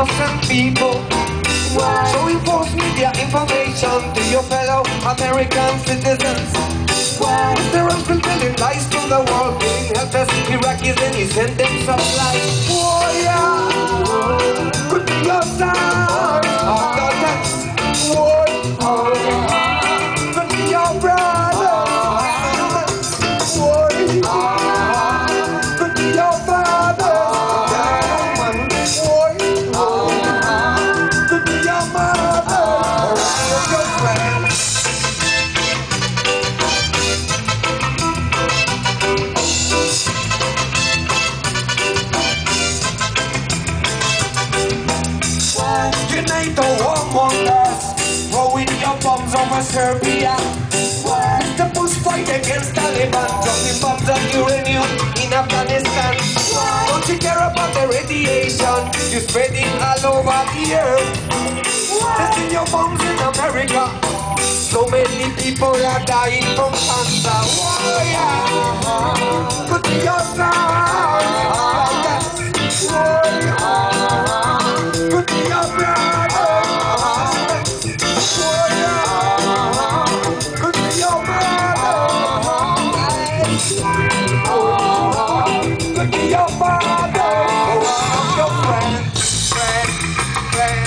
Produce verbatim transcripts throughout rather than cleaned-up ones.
innocent people. Why? Showing false media information to your fellow American citizens. Why? They're still telling lies to the world, being helpless Iraqis and he sent them supplies. Oh yeah, could be your son, or the text. Oh yeah, could be your brother. Oh yeah, could be your father. Oh yeah, could be your mother, or your friend. Unite the war mongers, throwing your bombs over Serbia. Mister Bush fight against Taliban, dropping bombs on uranium in Afghanistan. Don't you care about the radiation you're spreading all over the earth? Testing your bombs in America, so many people are dying from cancer. Oh yeah, could be your son. Oh yeah, could be your brother. Oh yeah, could be your mother. Oh, could be your father. Oh, your friend, friend, friend.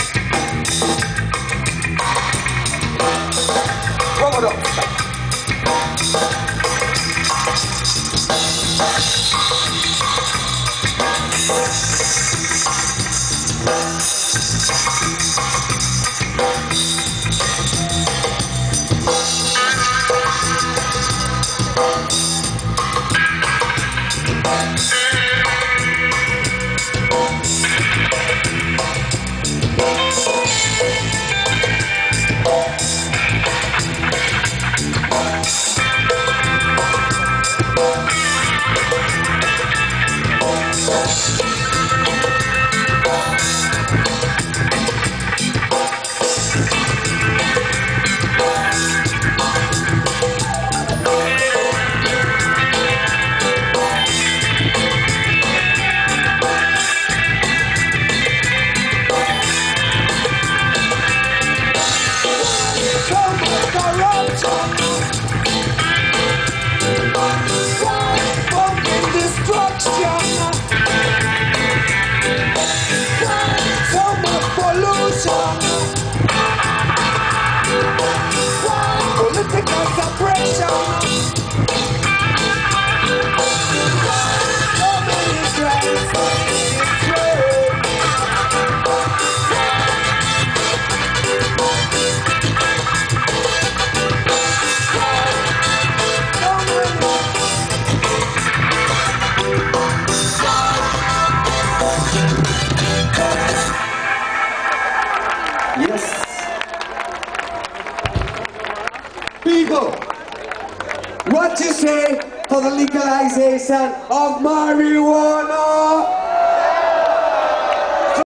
One more up. People, what you say for the legalization of marijuana?